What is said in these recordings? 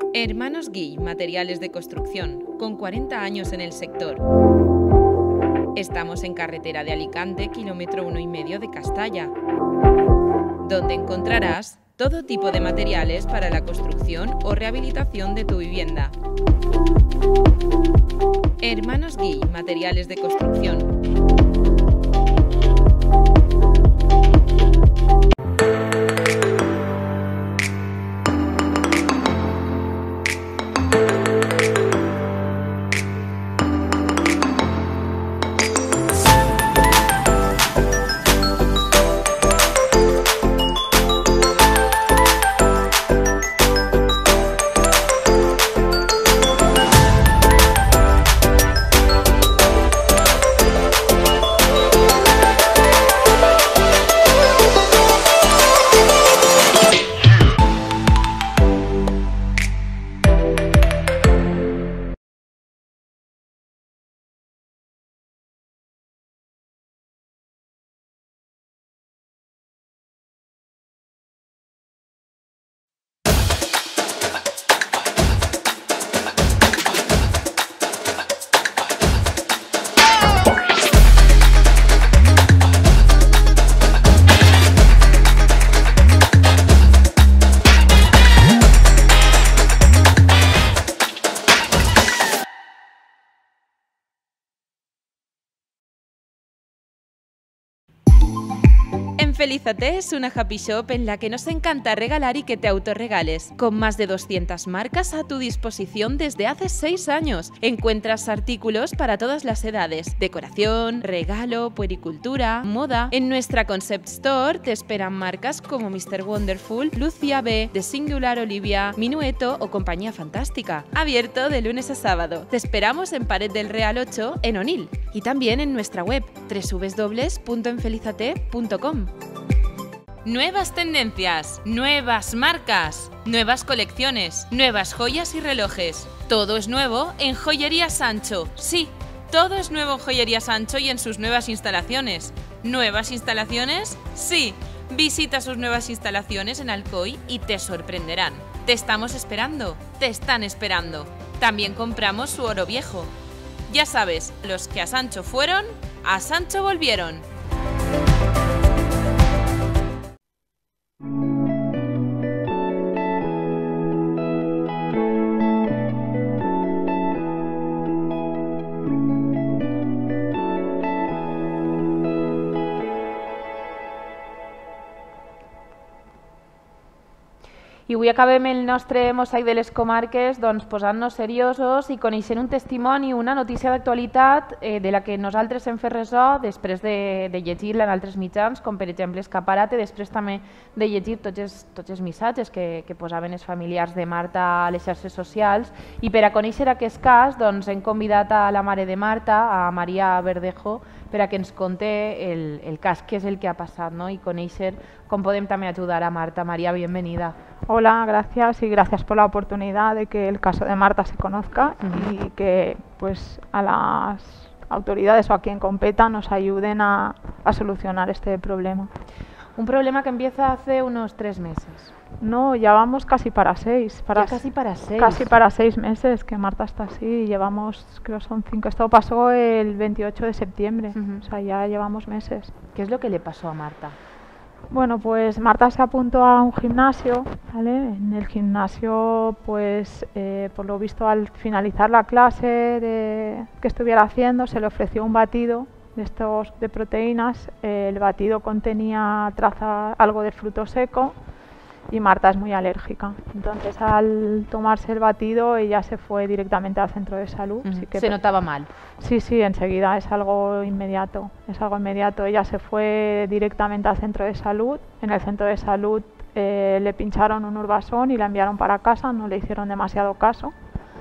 Hermanos Guill, materiales de construcción, con 40 años en el sector. Estamos en carretera de Alicante, kilómetro 1,5 de Castalla, donde encontrarás todo tipo de materiales para la construcción o rehabilitación de tu vivienda. Hermanos Guill, materiales de construcción. Enfelízate es una happy shop en la que nos encanta regalar y que te autorregales. Con más de 200 marcas a tu disposición desde hace 6 años. Encuentras artículos para todas las edades. Decoración, regalo, puericultura, moda. En nuestra Concept Store te esperan marcas como Mr. Wonderful, Lucia B, The Singular Olivia, Minueto o Compañía Fantástica. Abierto de lunes a sábado. Te esperamos en Pared del Real 8 en Onil. Y también en nuestra web www.enfelizate.com. Nuevas tendencias, nuevas marcas, nuevas colecciones, nuevas joyas y relojes. Todo es nuevo en Joyería Sancho. Sí, todo es nuevo en Joyería Sancho y en sus nuevas instalaciones. ¿Nuevas instalaciones? Sí. Visita sus nuevas instalaciones en Alcoy y te sorprenderán. Te estamos esperando, te están esperando. También compramos su oro viejo. Ya sabes, los que a Sancho fueron, a Sancho volvieron. I avui acabem el nostre mosaic de les comarques posant-nos seriosos i coneixent un testimoni, una notícia d'actualitat de la que nosaltres hem fet ressò després de llegir-la en altres mitjans, com per exemple Escaparate, després també de llegir tots els missatges que posaven els familiars de Marta a les xarxes socials. I per a conèixer aquest cas hem convidat a la mare de Marta, a Maria Verdejo, per a que ens conte el cas, què és el que ha passat, ¿no? I conèixer com podem també ajudar a Marta. María, bienvenida. Hola, gracias y gracias por la oportunidad de que el caso de Marta se conozca y que pues a las autoridades o a quien competa nos ayuden a solucionar este problema. Un problema que empieza hace unos 3 meses. No, ya vamos casi para 6. Casi para 6. Casi para 6 meses que Marta está así y llevamos, creo son 5. Esto pasó el 28 de septiembre, o sea, ya llevamos meses. ¿Qué es lo que le pasó a Marta? Bueno, pues Marta se apuntó a un gimnasio, ¿vale? En el gimnasio, pues por lo visto al finalizar la clase que estuviera haciendo, se le ofreció un batido de proteínas. El batido contenía algo de fruto seco y Marta es muy alérgica. Entonces al tomarse el batido ella se fue directamente al centro de salud. Sí que ¿se notaba mal? Sí, enseguida, es algo inmediato. Ella se fue directamente al centro de salud. En el centro de salud le pincharon un Urbasón y la enviaron para casa, no le hicieron demasiado caso.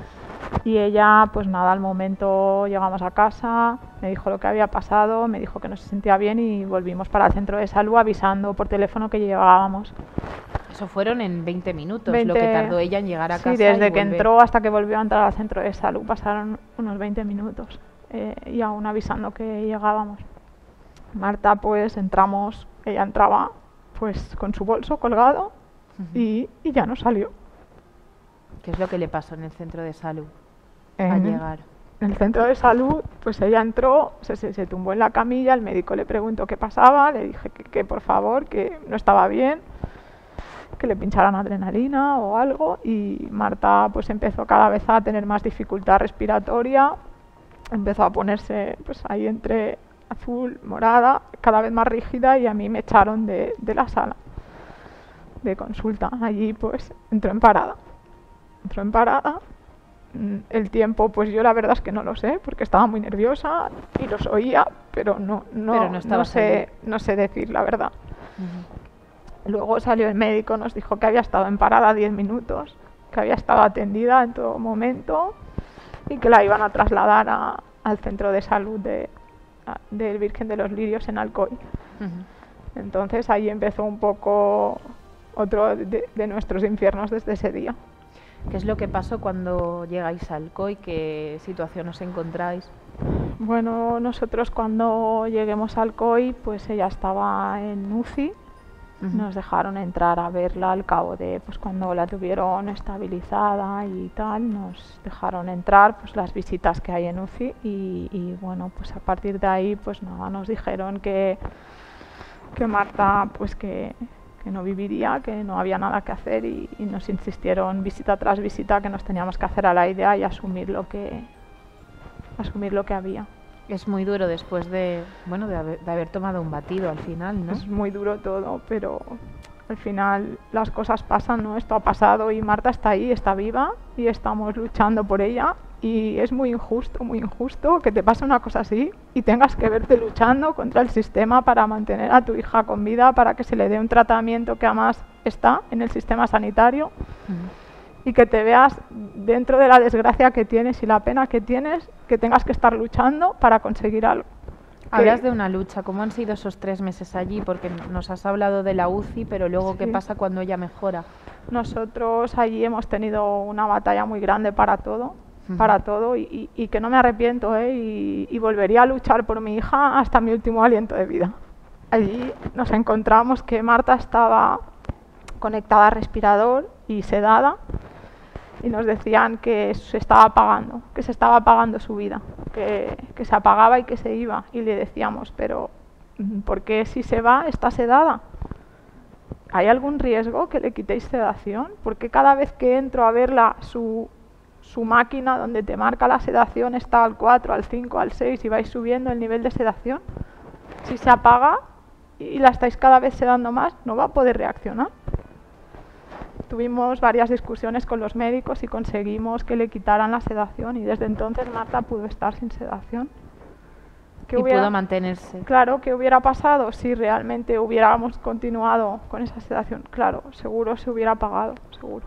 Y ella, pues nada, al momento llegamos a casa, me dijo lo que había pasado, me dijo que no se sentía bien y volvimos para el centro de salud avisando por teléfono que llegábamos. Eso fueron en 20 minutos, lo que tardó ella en llegar a casa. Sí, desde que entró hasta que volvió a entrar al centro de salud pasaron unos 20 minutos y aún avisando que llegábamos. Marta, pues entramos, ella entraba pues con su bolso colgado y ya no salió. ¿Qué es lo que le pasó en el centro de salud al llegar? En el centro de salud, pues ella entró, se tumbó en la camilla, el médico le preguntó qué pasaba, le dije que por favor, que no estaba bien, que le pincharan adrenalina o algo, y Marta pues empezó cada vez a tener más dificultad respiratoria, empezó a ponerse pues ahí entre azul, morada, cada vez más rígida, y a mí me echaron de la sala de consulta. Allí pues entró en parada. El tiempo, pues yo la verdad es que no lo sé, porque estaba muy nerviosa y los oía, pero no sé decir la verdad. Luego salió el médico, nos dijo que había estado en parada 10 minutos, que había estado atendida en todo momento y que la iban a trasladar al centro de salud del Virgen de los Lirios en Alcoy. Entonces ahí empezó un poco otro de nuestros infiernos desde ese día. ¿Qué es lo que pasó cuando llegáis a Alcoy? ¿Qué situación os encontráis? Bueno, nosotros cuando lleguemos a Alcoy, pues ella estaba en UCI. Nos dejaron entrar a verla al cabo de, pues cuando la tuvieron estabilizada y tal, nos dejaron entrar, pues las visitas que hay en UCI y bueno, pues a partir de ahí, pues nada, nos dijeron que Marta, pues que no viviría, que no había nada que hacer y nos insistieron visita tras visita que nos teníamos que hacer a la idea y asumir lo que había. Es muy duro después de haber tomado un batido al final, ¿no? Es muy duro todo, pero al final las cosas pasan, ¿no? Esto ha pasado y Marta está ahí, está viva y estamos luchando por ella y es muy injusto que te pase una cosa así y tengas que verte luchando contra el sistema para mantener a tu hija con vida, para que se le dé un tratamiento que además está en el sistema sanitario. Y que te veas dentro de la desgracia que tienes y la pena que tienes, que tengas que estar luchando para conseguir algo. Hablas de una lucha, ¿cómo han sido esos 3 meses allí? Porque nos has hablado de la UCI, pero luego ¿qué pasa cuando ella mejora? Nosotros allí hemos tenido una batalla muy grande para todo, y que no me arrepiento, y volvería a luchar por mi hija hasta mi último aliento de vida. Allí nos encontramos que Marta estaba conectada al respirador y sedada, y nos decían que se estaba apagando su vida, que se apagaba y que se iba, y le decíamos, pero ¿por qué si se va está sedada? ¿Hay algún riesgo que le quitéis sedación? Porque cada vez que entro a verla, su máquina donde te marca la sedación está al 4, al 5, al 6 y vais subiendo el nivel de sedación? Si se apaga y la estáis cada vez sedando más, no va a poder reaccionar. Tuvimos varias discusiones con los médicos y conseguimos que le quitaran la sedación y desde entonces Marta pudo estar sin sedación. Pudo mantenerse. Claro, ¿qué hubiera pasado si realmente hubiéramos continuado con esa sedación? Claro, seguro se hubiera apagado, seguro.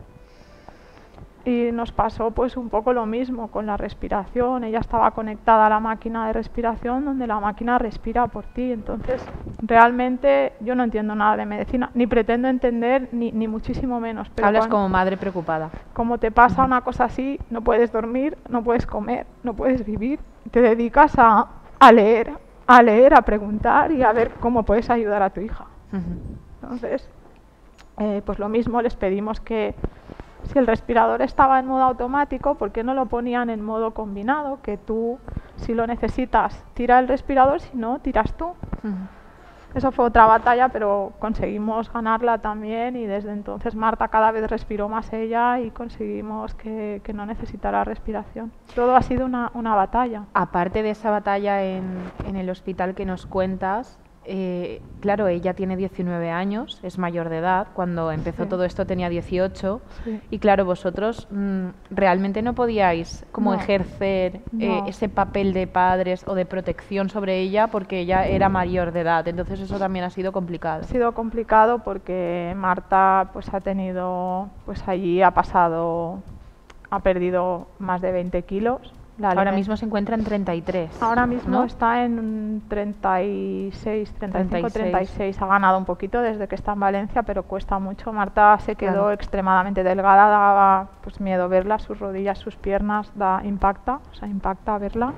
Y nos pasó pues un poco lo mismo con la respiración. Ella estaba conectada a la máquina de respiración donde la máquina respira por ti. Entonces, realmente yo no entiendo nada de medicina, ni pretendo entender, ni muchísimo menos. Pero hablas como madre preocupada. Como te pasa una cosa así, no puedes dormir, no puedes comer, no puedes vivir. Te dedicas a leer, a preguntar y a ver cómo puedes ayudar a tu hija. Entonces, pues lo mismo, les pedimos que si el respirador estaba en modo automático, ¿por qué no lo ponían en modo combinado? Que tú, si lo necesitas, tira el respirador, si no, tiras tú. Eso fue otra batalla, pero conseguimos ganarla también y desde entonces Marta cada vez respiró más ella y conseguimos que no necesitara respiración. Todo ha sido una batalla. Aparte de esa batalla en el hospital que nos cuentas, claro, ella tiene 19 años, es mayor de edad, cuando empezó todo esto tenía 18 y claro, vosotros realmente no podíais ejercer ese papel de padres o de protección sobre ella porque ella era mayor de edad, entonces eso también ha sido complicado. Ha sido complicado porque Marta pues ha tenido, pues allí ha perdido más de 20 kilos. Ahora mismo se encuentra en 33. Ahora mismo ¿no? está en 36, 35, 36. Ha ganado un poquito desde que está en Valencia, pero cuesta mucho. Marta se quedó extremadamente delgada, daba pues miedo verla, sus rodillas, sus piernas, impacta verla.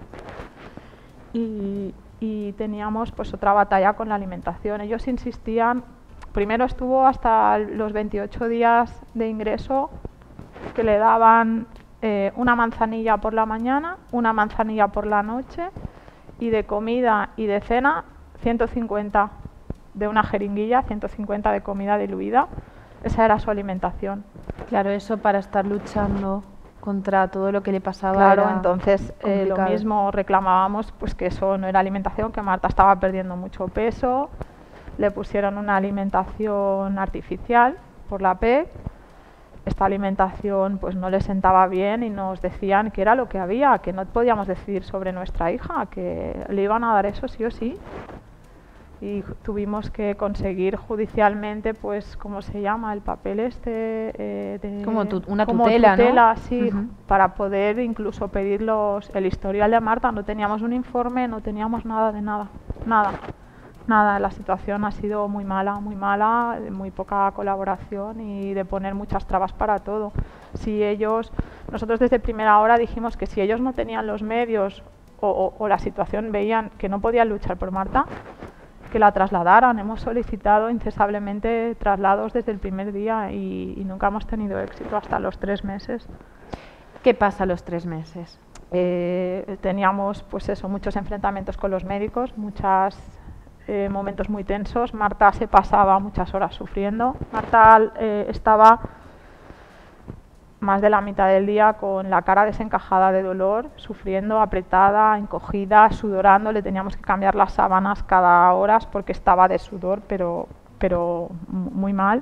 Y teníamos pues otra batalla con la alimentación. Ellos insistían, primero estuvo hasta los 28 días de ingreso, que le daban una manzanilla por la mañana, una manzanilla por la noche, y de comida y de cena 150 de una jeringuilla, 150 de comida diluida. Esa era su alimentación. Claro, eso para estar luchando contra todo lo que le pasaba. Claro, era entonces lo mismo reclamábamos, pues que eso no era alimentación, que Marta estaba perdiendo mucho peso. Le pusieron una alimentación artificial por la PEC. Esta alimentación pues no le sentaba bien y nos decían que era lo que había, que no podíamos decidir sobre nuestra hija, que le iban a dar eso sí o sí. Y tuvimos que conseguir judicialmente, pues, ¿cómo se llama? El papel como una como tutela, tutela, ¿no? sí, para poder incluso pedir el historial de Marta. No teníamos un informe, no teníamos nada de nada, nada. La situación ha sido muy mala, muy poca colaboración y de poner muchas trabas para todo. Nosotros desde primera hora dijimos que si ellos no tenían los medios o la situación veían que no podían luchar por Marta, que la trasladaran. Hemos solicitado incesablemente traslados desde el primer día y nunca hemos tenido éxito hasta los 3 meses. ¿Qué pasa a los 3 meses? Teníamos pues eso, muchos enfrentamientos con los médicos, momentos muy tensos. Marta se pasaba muchas horas sufriendo. Marta estaba más de la mitad del día con la cara desencajada de dolor, sufriendo, apretada, encogida, sudorando. Le teníamos que cambiar las sábanas cada hora porque estaba de sudor, pero muy mal.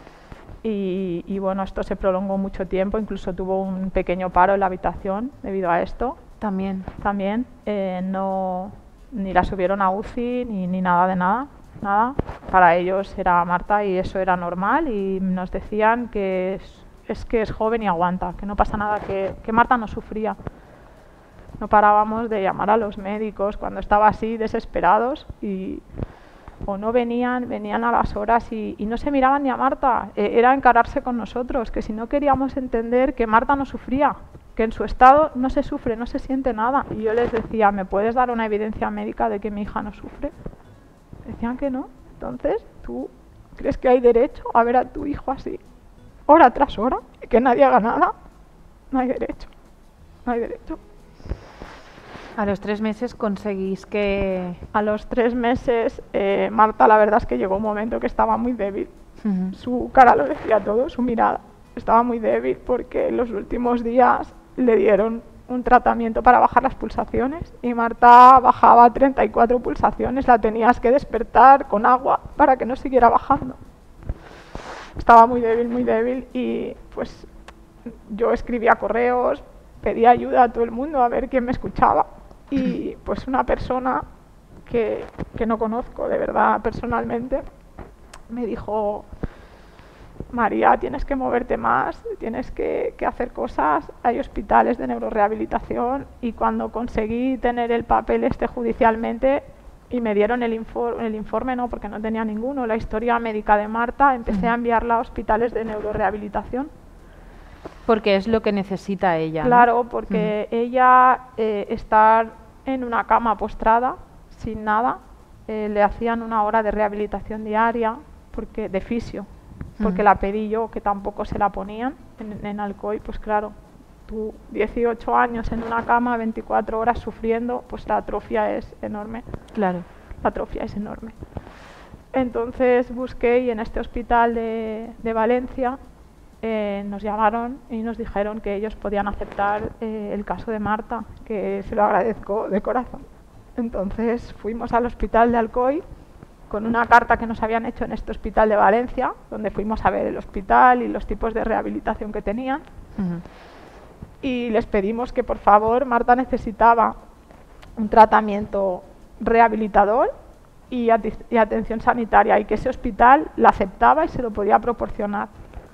Y bueno, esto se prolongó mucho tiempo, incluso tuvo un pequeño paro en la habitación debido a esto. También ni la subieron a UCI ni nada de nada. Para ellos era Marta y eso era normal, y nos decían que es joven y aguanta, que no pasa nada, que Marta no sufría. No parábamos de llamar a los médicos cuando estaba así, desesperados, o no venían a las horas y no se miraban ni a Marta. Era encararse con nosotros, que si no queríamos entender que Marta no sufría, que en su estado no se sufre, no se siente nada. Y yo les decía, ¿me puedes dar una evidencia médica de que mi hija no sufre? Decían que no. Entonces, ¿tú crees que hay derecho a ver a tu hijo así, hora tras hora, y que nadie haga nada? No hay derecho. A los 3 meses conseguís que... A los 3 meses, Marta, la verdad es que llegó un momento que estaba muy débil. Su cara lo decía todo, su mirada. Estaba muy débil porque en los últimos días le dieron un tratamiento para bajar las pulsaciones y Marta bajaba a 34 pulsaciones. La tenías que despertar con agua para que no siguiera bajando. Estaba muy débil y pues yo escribía correos, pedía ayuda a todo el mundo a ver quién me escuchaba, y pues una persona que no conozco de verdad personalmente me dijo: María, tienes que moverte más, tienes que hacer cosas, hay hospitales de neurorehabilitación. Y cuando conseguí tener el papel judicialmente y me dieron el informe no, porque no tenía ninguno, la historia médica de Marta, empecé a enviarla a hospitales de neurorehabilitación. Porque es lo que necesita ella, ¿no? Claro, porque ella, estar en una cama postrada, sin nada, le hacían 1 hora de rehabilitación diaria, de fisio, porque la pedí yo, que tampoco se la ponían en Alcoy. Pues claro, tú 18 años en una cama, 24 horas sufriendo, pues la atrofia es enorme. Claro. La atrofia es enorme. Entonces busqué, y en este hospital de Valencia nos llamaron y nos dijeron que ellos podían aceptar el caso de Marta, que se lo agradezco de corazón. Entonces fuimos al hospital de Alcoy con una carta que nos habían hecho en este hospital de Valencia, donde fuimos a ver el hospital y los tipos de rehabilitación que tenían. Y les pedimos que, por favor, Marta necesitaba un tratamiento rehabilitador y atención sanitaria, y que ese hospital la aceptaba y se lo podía proporcionar.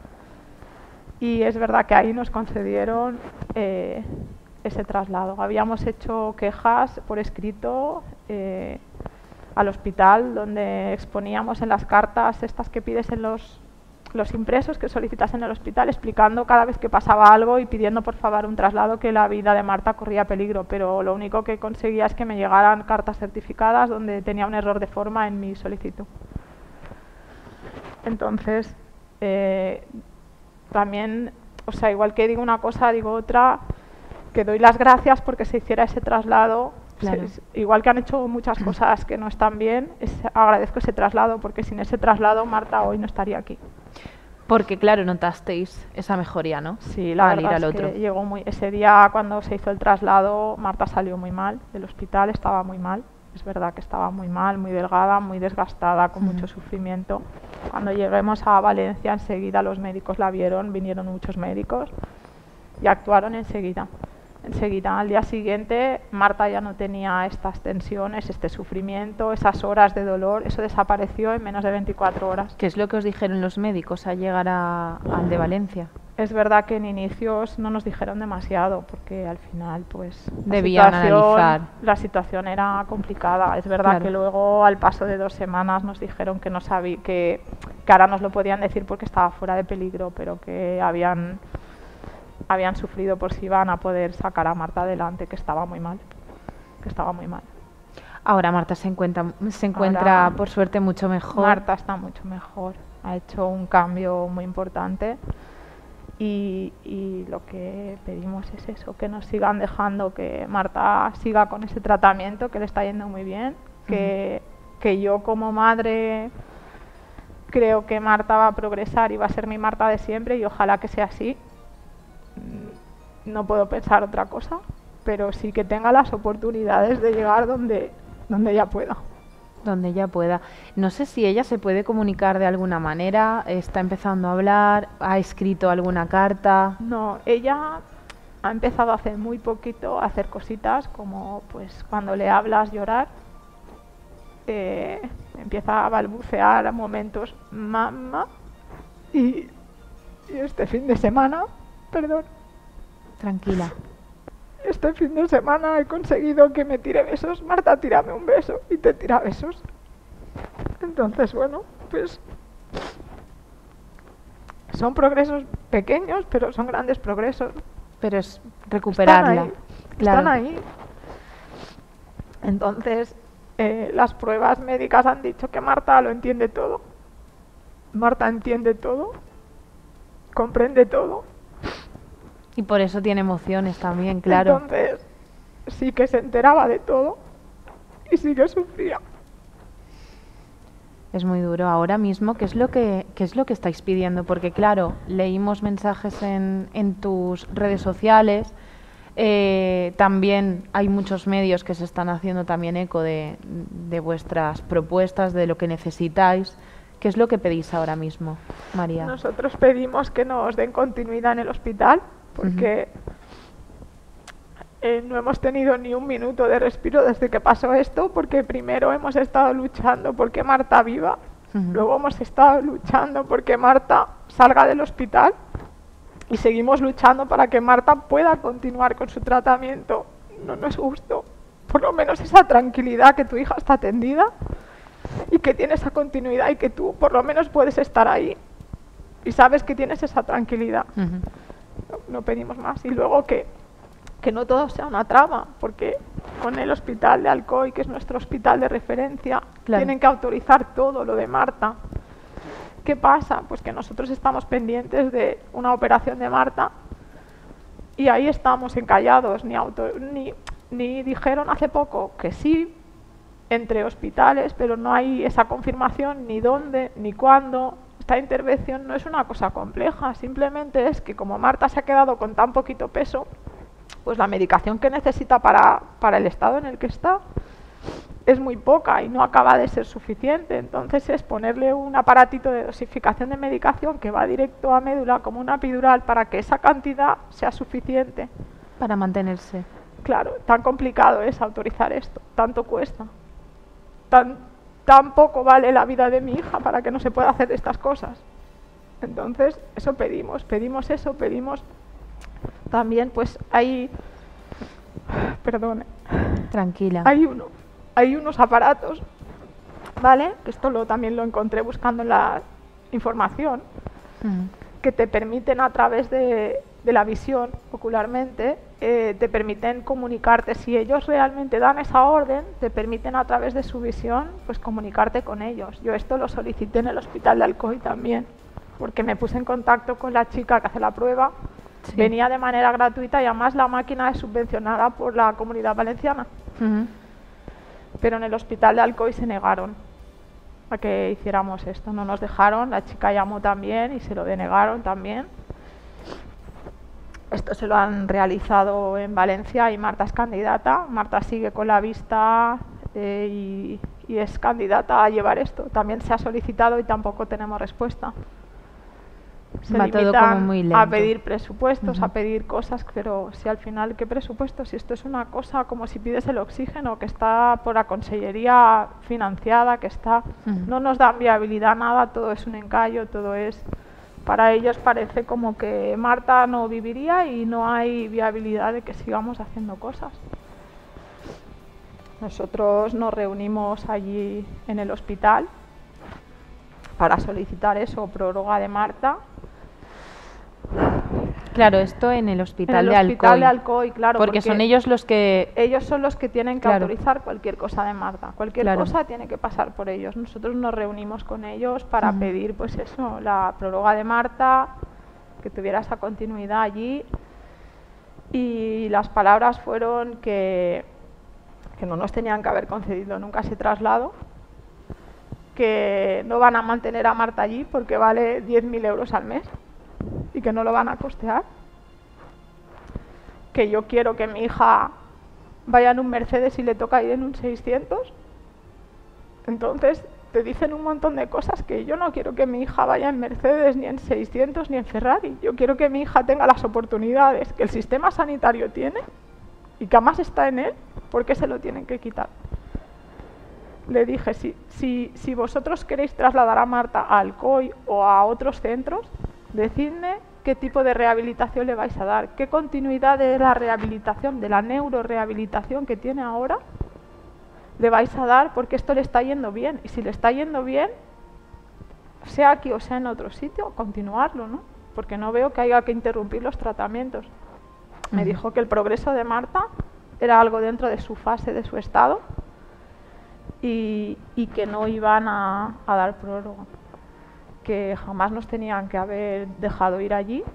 Y es verdad que ahí nos concedieron ese traslado. Habíamos hecho quejas por escrito al hospital, donde exponíamos en las cartas estas que pides en los impresos que solicitas en el hospital, explicando cada vez que pasaba algo y pidiendo por favor un traslado, que la vida de Marta corría peligro. Pero lo único que conseguía es que me llegaran cartas certificadas donde tenía un error de forma en mi solicitud. Entonces también o sea, igual que digo una cosa, digo otra, que doy las gracias porque se hiciera ese traslado. Claro. Igual que han hecho muchas cosas que no están bien, agradezco ese traslado, porque sin ese traslado Marta hoy no estaría aquí. Porque, claro, notasteis esa mejoría, ¿no? Sí, la al verdad ir al es otro. que llegó ese día cuando se hizo el traslado, Marta salió muy mal del hospital, estaba muy mal. Es verdad que estaba muy mal, muy delgada, muy desgastada, con mucho sufrimiento. Cuando lleguemos a Valencia, enseguida los médicos la vieron, vinieron muchos médicos y actuaron enseguida. Enseguida, al día siguiente, Marta ya no tenía estas tensiones, este sufrimiento, esas horas de dolor, eso desapareció en menos de 24 horas. ¿Qué es lo que os dijeron los médicos al llegar al de Valencia? Es verdad que en inicios no nos dijeron demasiado, porque al final pues debían analizar. La situación era complicada. Es verdad que luego al paso de 2 semanas nos dijeron que no sabía, que ahora nos lo podían decir porque estaba fuera de peligro, pero que habían sufrido por si iban a poder sacar a Marta adelante, que estaba muy mal, Ahora Marta se encuentra Ahora, por suerte mucho mejor. Marta está mucho mejor, ha hecho un cambio muy importante y lo que pedimos es eso, que nos sigan dejando, que Marta siga con ese tratamiento, que le está yendo muy bien, que yo como madre creo que Marta va a progresar y va a ser mi Marta de siempre y ojalá que sea así. No puedo pensar otra cosa, pero sí que tenga las oportunidades de llegar donde ella pueda. Donde ella pueda. No sé si ella se puede comunicar de alguna manera, está empezando a hablar, ha escrito alguna carta. No, ella ha empezado hace muy poquito a hacer cositas como pues cuando le hablas llorar, empieza a balbucear a momentos mamá y este fin de semana, perdón. Tranquila. Este fin de semana he conseguido que me tire besos. Marta, tírame un beso. Y te tira besos. Entonces, bueno, pues son progresos pequeños, pero son grandes progresos. Pero es recuperarla. Están ahí. Entonces, las pruebas médicas han dicho que Marta lo entiende todo. Marta entiende todo. Comprende todo. Y por eso tiene emociones también, claro. Entonces, sí que se enteraba de todo y sí que sufría. Es muy duro. Ahora mismo, ¿qué es lo que estáis pidiendo? Porque, claro, leímos mensajes en tus redes sociales. También hay muchos medios que se están haciendo también eco de vuestras propuestas, de lo que necesitáis. ¿Qué es lo que pedís ahora mismo, María? Nosotros pedimos que nos den continuidad en el hospital, porque no hemos tenido ni un minuto de respiro desde que pasó esto, porque primero hemos estado luchando porque Marta viva, luego hemos estado luchando porque Marta salga del hospital y seguimos luchando para que Marta pueda continuar con su tratamiento. No es justo. Por lo menos esa tranquilidad, que tu hija está atendida y que tiene esa continuidad y que tú por lo menos puedes estar ahí y sabes que tienes esa tranquilidad. No pedimos más. Y luego que no todo sea una trama, porque con el hospital de Alcoy, que es nuestro hospital de referencia, tienen que autorizar todo lo de Marta. ¿Qué pasa? Pues que nosotros estamos pendientes de una operación de Marta y ahí estamos encallados. Ni dijeron hace poco que sí entre hospitales, pero no hay esa confirmación ni dónde ni cuándo. Esta intervención no es una cosa compleja, simplemente es que como Marta se ha quedado con tan poquito peso, pues la medicación que necesita para el estado en el que está es muy poca y no acaba de ser suficiente. Entonces es ponerle un aparatito de dosificación de medicación que va directo a médula como una epidural para que esa cantidad sea suficiente. Para mantenerse. Claro, tan complicado es autorizar esto, tanto cuesta. Tan poco vale la vida de mi hija para que no se pueda hacer estas cosas. Entonces, eso pedimos eso, pedimos también, pues perdone. Tranquila. Hay unos aparatos, ¿vale? Esto también lo encontré buscando en la información, que te permiten a través de la visión ocularmente, te permiten comunicarte. Si ellos realmente dan esa orden, te permiten a través de su visión pues comunicarte con ellos. Yo esto lo solicité en el hospital de Alcoy también, porque me puse en contacto con la chica que hace la prueba, Sí. venía de manera gratuita y además la máquina es subvencionada por la Comunidad Valenciana. Pero en el hospital de Alcoy se negaron a que hiciéramos esto, no nos dejaron, la chica llamó también y se lo denegaron también. Esto se lo han realizado en Valencia y Marta es candidata. Marta sigue con la vista y es candidata a llevar esto. También se ha solicitado y tampoco tenemos respuesta. Se Va todo limitan como muy lento. a pedir presupuestos, a pedir cosas, pero si al final, ¿qué presupuestos? Si esto es una cosa como si pides el oxígeno, que está por la consellería financiada, que está, no nos dan viabilidad a nada, todo es un engaño, todo es... Para ellos parece como que Marta no viviría y no hay viabilidad de que sigamos haciendo cosas. Nosotros nos reunimos allí en el hospital para solicitar eso, prórroga de Marta. Claro, esto en el hospital, En el hospital de Alcoy, claro. porque son ellos los que... Ellos son los que tienen que Claro. autorizar cualquier cosa de Marta. Cualquier Claro. cosa tiene que pasar por ellos. Nosotros nos reunimos con ellos para pedir, pues eso, la prórroga de Marta, que tuviera esa continuidad allí. Y las palabras fueron que no nos tenían que haber concedido nunca ese traslado, que no van a mantener a Marta allí porque vale 10.000 euros al mes y que no lo van a costear, que yo quiero que mi hija vaya en un Mercedes y le toca ir en un 600. Entonces te dicen un montón de cosas, que yo no quiero que mi hija vaya en Mercedes, ni en 600, ni en Ferrari. Yo quiero que mi hija tenga las oportunidades que el sistema sanitario tiene y que además está en él. ¿Por qué se lo tienen que quitar? Le dije, si vosotros queréis trasladar a Marta a Alcoy o a otros centros, decidme qué tipo de rehabilitación le vais a dar, qué continuidad de la rehabilitación, de la neurorehabilitación que tiene ahora, le vais a dar, porque esto le está yendo bien. Y si le está yendo bien, sea aquí o sea en otro sitio, continuarlo, ¿no? Porque no veo que haya que interrumpir los tratamientos. Me dijo que el progreso de Marta era algo dentro de su fase, de su estado, y que no iban a dar prórroga, que jamás nos tenían que haber dejado ir allí,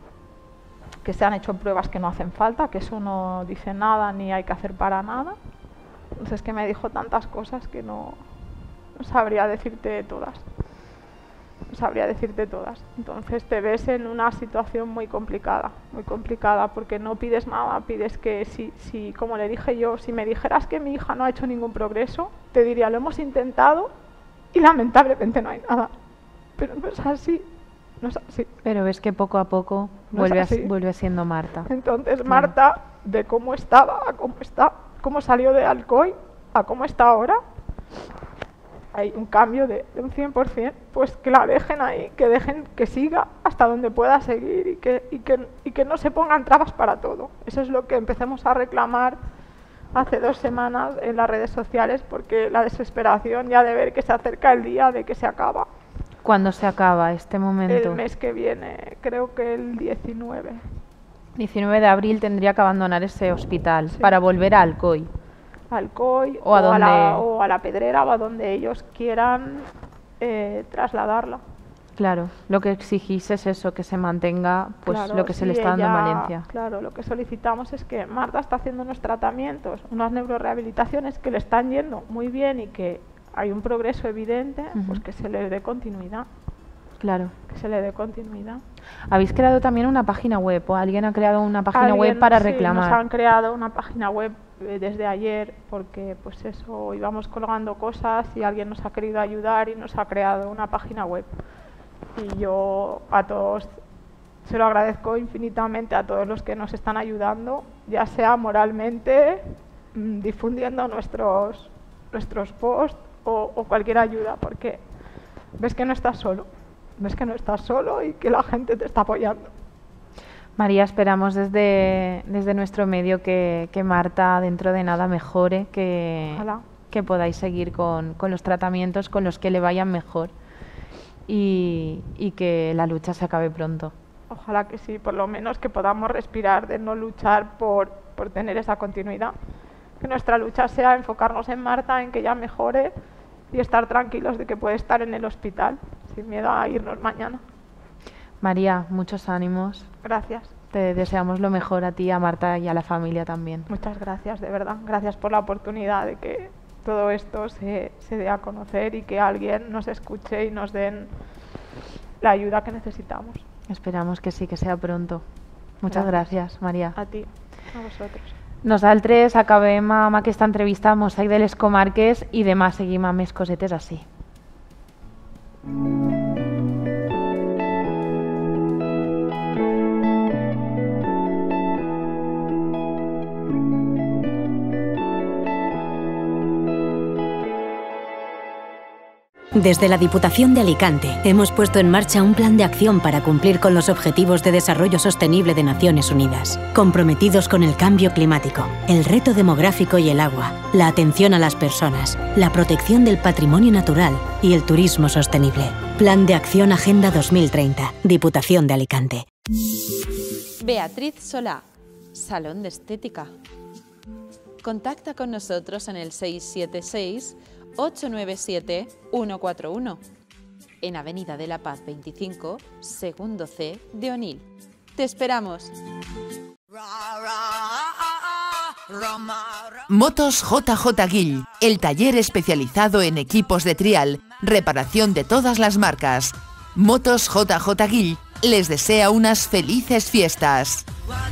que se han hecho pruebas que no hacen falta, que eso no dice nada ni hay que hacer para nada. Entonces, que me dijo tantas cosas que no sabría decirte todas. No sabría decirte todas. Entonces te ves en una situación muy complicada, porque no pides nada, pides que si, como le dije yo, si me dijeras que mi hija no ha hecho ningún progreso, te diría, lo hemos intentado y lamentablemente no hay nada. Pero no es así, no es así. Pero ves que poco a poco No es así. vuelve siendo Marta. Entonces Marta, de cómo estaba a cómo está, cómo salió de Alcoy a cómo está ahora, hay un cambio de un 100%, pues que la dejen ahí, que dejen que siga hasta donde pueda seguir y que no se pongan trabas para todo. Eso es lo que empecemos a reclamar hace 2 semanas en las redes sociales, porque la desesperación ya de ver que se acerca el día de que se acaba. ¿Cuándo se acaba este momento? El mes que viene, creo que el 19. 19 de abril tendría que abandonar ese hospital Sí. para volver a Alcoy. Alcoy ¿O a dónde? o a la Pedrera o a donde ellos quieran trasladarla. Claro, lo que exigís es eso, que se mantenga pues Claro, lo que se le sí, está dando en ella- Valencia. Claro, lo que solicitamos es que Marta está haciendo unos tratamientos, unas neurorehabilitaciones que le están yendo muy bien y que hay un progreso evidente, pues que se le dé continuidad. Claro. Que se le dé continuidad. Habéis creado también una página web, o alguien ha creado una página web para Sí, reclamar. nos han creado una página web desde ayer, porque pues eso, íbamos colgando cosas y alguien nos ha querido ayudar y nos ha creado una página web. Y yo a todos se lo agradezco infinitamente, a todos los que nos están ayudando, ya sea moralmente, difundiendo nuestros posts o cualquier ayuda, porque ves que no estás solo. Ves que no estás solo y que la gente te está apoyando. María, esperamos desde nuestro medio que Marta dentro de nada mejore, Ojalá. que podáis seguir con los tratamientos, con los que le vayan mejor y que la lucha se acabe pronto. Ojalá que sí, por lo menos que podamos respirar de no luchar por tener esa continuidad. Que nuestra lucha sea enfocarnos en Marta, en que ella mejore y estar tranquilos de que puede estar en el hospital, sin miedo a irnos mañana. María, muchos ánimos. Gracias. Te deseamos lo mejor a ti, a Marta y a la familia también. Muchas gracias, de verdad. Gracias por la oportunidad de que todo esto se dé a conocer y que alguien nos escuche y nos den la ayuda que necesitamos. Esperamos que sí, que sea pronto. Muchas gràcies, Maria. A ti, a vosaltres. Nosaltres acabem amb aquesta entrevista a Mosaic de les Comarques i demà seguim amb més cosetes així. Desde la Diputación de Alicante hemos puesto en marcha un plan de acción para cumplir con los Objetivos de Desarrollo Sostenible de Naciones Unidas, comprometidos con el cambio climático, el reto demográfico y el agua, la atención a las personas, la protección del patrimonio natural y el turismo sostenible. Plan de Acción Agenda 2030, Diputación de Alicante. Beatriz Solá, Salón de Estética. Contacta con nosotros en el 676-897-141, en Avenida de la Paz 25, segundo C de Onil. ¡Te esperamos! Motos JJ Guill, el taller especializado en equipos de trial, reparación de todas las marcas. Motos JJ Guill les desea unas felices fiestas.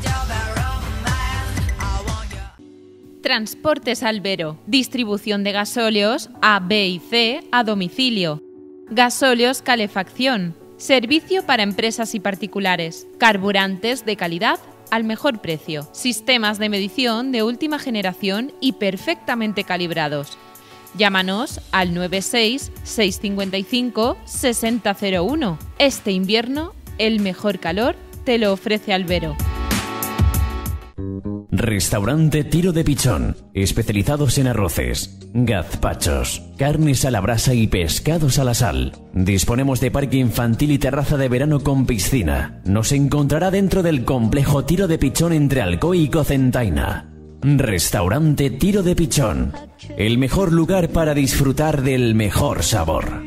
Transportes Albero, distribución de gasóleos A, B y C a domicilio. Gasóleos calefacción, servicio para empresas y particulares. Carburantes de calidad al mejor precio. Sistemas de medición de última generación y perfectamente calibrados. Llámanos al 96-655-6001. Este invierno, el mejor calor te lo ofrece Albero. Restaurante Tiro de Pichón, especializados en arroces, gazpachos, carnes a la brasa y pescados a la sal. Disponemos de parque infantil y terraza de verano con piscina. Nos encontrará dentro del complejo Tiro de Pichón entre Alcoy y Cocentaina. Restaurante Tiro de Pichón, el mejor lugar para disfrutar del mejor sabor.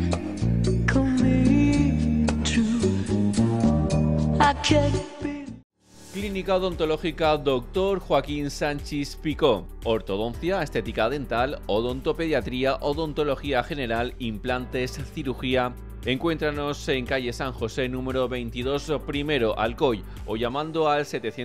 Clínica Odontológica Dr. Joaquín Sánchez Picó. Ortodoncia, estética dental, odontopediatría, odontología general, implantes, cirugía. Encuéntranos en calle San José número 22 primero, Alcoy, o llamando al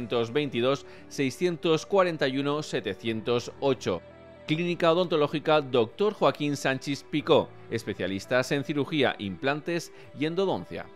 722-641-708. Clínica Odontológica Dr. Joaquín Sánchez Picó. Especialistas en cirugía, implantes y endodoncia.